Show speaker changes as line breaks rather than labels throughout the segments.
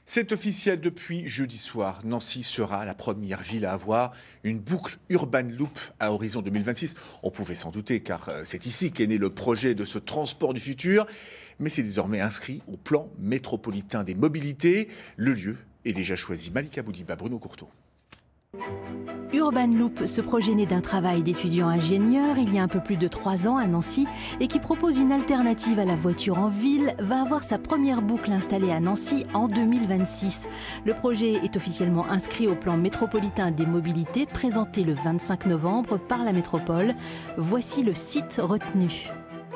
C'est officiel depuis jeudi soir. Nancy sera la première ville à avoir une boucle Urban Loop à horizon 2026. On pouvait s'en douter car c'est ici qu'est né le projet de ce transport du futur. Mais c'est désormais inscrit au plan métropolitain des mobilités. Le lieu est déjà choisi. Malika Boudiba, Bruno Courteau.
Urban Loop, ce projet né d'un travail d'étudiants ingénieurs il y a un peu plus de 3 ans à Nancy et qui propose une alternative à la voiture en ville, va avoir sa première boucle installée à Nancy en 2026. Le projet est officiellement inscrit au plan métropolitain des mobilités présenté le 25 novembre par la métropole. Voici le site retenu.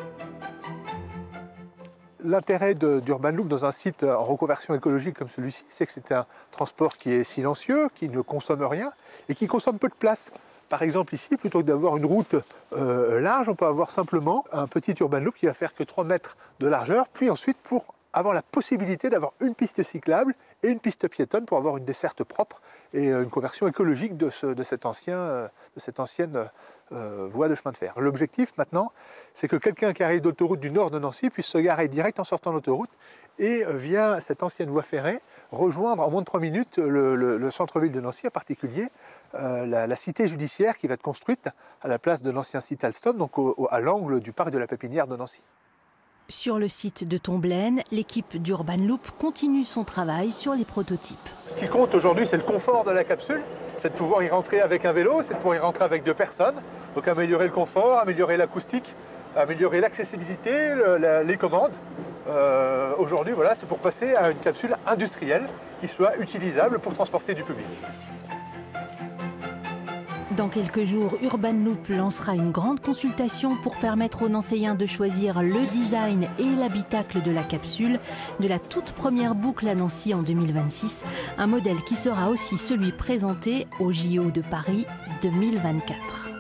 L'intérêt d'Urban Loop dans un site en reconversion écologique comme celui-ci, c'est que c'est un transport qui est silencieux, qui ne consomme rien et qui consomme peu de place. Par exemple ici, plutôt que d'avoir une route large, on peut avoir simplement un petit Urban Loop qui va faire que 3 mètres de largeur, puis ensuite pour avoir la possibilité d'avoir une piste cyclable et une piste piétonne pour avoir une desserte propre et une conversion écologique de cette ancienne voie de chemin de fer. L'objectif maintenant, c'est que quelqu'un qui arrive d'autoroute du nord de Nancy puisse se garer direct en sortant d'autoroute et via cette ancienne voie ferrée rejoindre en moins de 3 minutes le centre-ville de Nancy, en particulier la cité judiciaire qui va être construite à la place de l'ancien site Alstom, donc à l'angle du parc de la Pépinière de Nancy.
Sur le site de Tomblaine, l'équipe d'Urban Loop continue son travail sur les prototypes.
Ce qui compte aujourd'hui, c'est le confort de la capsule, c'est de pouvoir y rentrer avec un vélo, c'est de pouvoir y rentrer avec 2 personnes, donc améliorer le confort, améliorer l'acoustique, améliorer l'accessibilité, les commandes. Aujourd'hui, voilà, c'est pour passer à une capsule industrielle qui soit utilisable pour transporter du public.
Dans quelques jours, Urban Loop lancera une grande consultation pour permettre aux Nancéens de choisir le design et l'habitacle de la capsule de la toute première boucle à Nancy en 2026, un modèle qui sera aussi celui présenté au JO de Paris 2024.